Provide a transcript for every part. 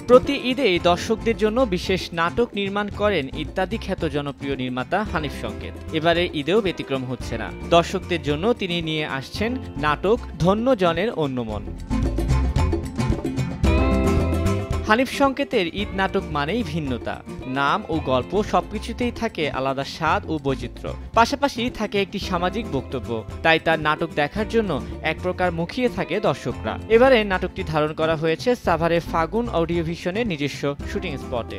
প্রতি ঈদেই দর্শকদের জন্য বিশেষ নাটক নির্মাণ করেন ইত্যাদি খ্যাত জনপ্রিয় নির্মাতা হানিফ সংকেত। এবারে ঈদেও ব্যতিক্রম হচ্ছে না। দর্শকদের জন্য তিনি নিয়ে আসছেন নাটক ধন্য জনের অন্য মন। হানিফ সংকেতের ঈদ নাটক মানেই ভিন্নতা। নাম ও গল্প সবকিছুতেই থাকে আলাদা স্বাদ ও বৈচিত্র্য, পাশাপাশি থাকে একটি সামাজিক বক্তব্য। তাই তার নাটক দেখার জন্য এক প্রকার মুখিয়ে থাকে দর্শকরা। এবারে নাটকটি ধারণ করা হয়েছে সাভারের ফাগুন অডিও ভিশনের নিজস্ব শুটিং স্পটে।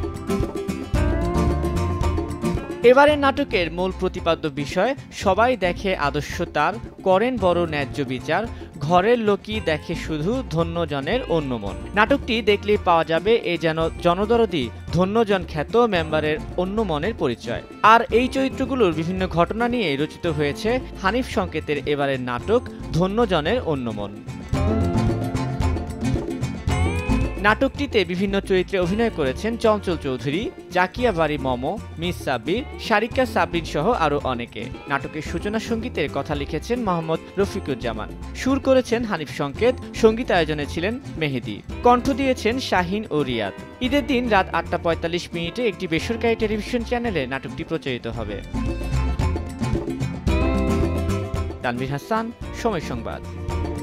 এবারের নাটকের মূল প্রতিপাদ্য বিষয়, সবাই দেখে আদর্শ তার, করেন বড় ন্যায্য বিচার, ঘরের লোকই দেখে শুধু ধন্যজনের অন্য মন। নাটকটি দেখলেই পাওয়া যাবে এ যেন জনদরদি ধন্যজন খ্যাত মেম্বারের অন্য মনের পরিচয়। আর এই চরিত্রগুলোর বিভিন্ন ঘটনা নিয়ে রচিত হয়েছে হানিফ সংকেতের এবারের নাটক ধন্যজনের অন্য মন। নাটকটিতে বিভিন্ন চরিত্রে অভিনয় করেছেন চঞ্চল চৌধুরী, জাকিয়া বাড়ি মম, মিস সাব্বির, সারিকা সাবরিন সহ আরও অনেকে। নাটকের সূচনা সঙ্গীতের কথা লিখেছেন মোহাম্মদ রফিকুজ্জামান, সুর করেছেন হানিফ সংকেত, সঙ্গীতায়োজনে ছিলেন মেহেদি, কণ্ঠ দিয়েছেন শাহিন ও রিয়াদ। ঈদের দিন রাত ৮টা ৪৫ একটি বেসরকারি টেলিভিশন চ্যানেলে নাটকটি প্রচারিত হবে। তানভীর হাসান, সময় সংবাদ।